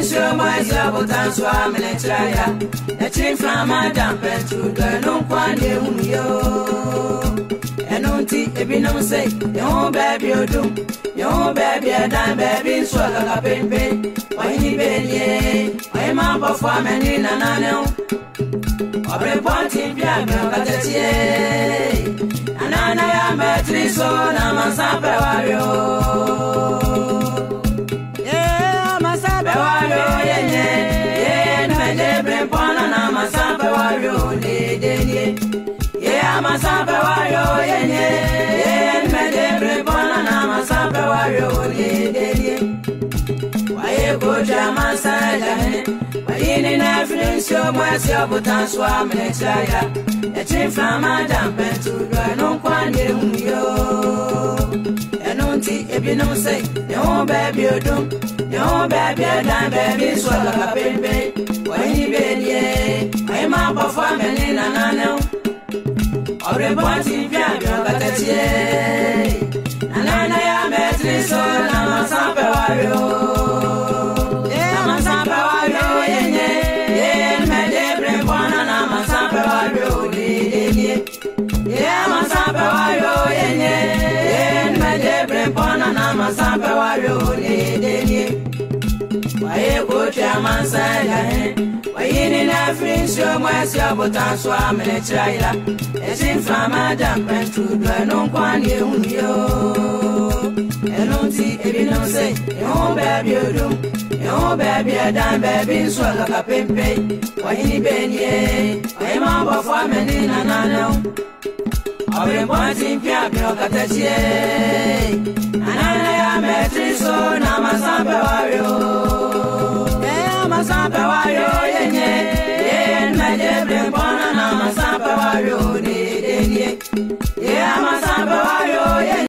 show my sabotan swam and traya. A chin from my damp and to the long one yo. And on tea, if you don't say, your baby, you do. Your baby, a dime baby, swallow a baby. Why he baby, I'm up of woman in an anno. Or reporting piano, but it's ye. And I am a tree, so I'm a sapario. Yeah, I'm a sapario, yeah, my dear, I'm a sapario, yeah, I'm a sapario, yeah, my dear, I'm a sapario, why you go to my side? In affluence, your voice, your button swam and a traya. A chin from my damp and to run on one yo. And on tea, if you don't say, your baby, you do. Your baby, a dime baby, swallow a baby. When you bed, yeah, I'm up of family in an anno. Or a party piano, but it's ye. And I am a tree, so I'm a sapario. I'm a sapario. Yeah, my sapario, yeah, my dear Brempona, my sapario, why you put your man side? Why in Africa, show my sabotan swam and a trailer? It's in from my damp and to the non quan yo. And don't see if you don't say, your baby, you do. Your baby, a dime baby, swallow a pimpay. Why he been ye? I'm up of woman in an anno. I've been pointing piano, Catache. And I am a tree, so now my sampario. Yeah, my sampario, yeah, my dear Brempona, now my sampario, yeah,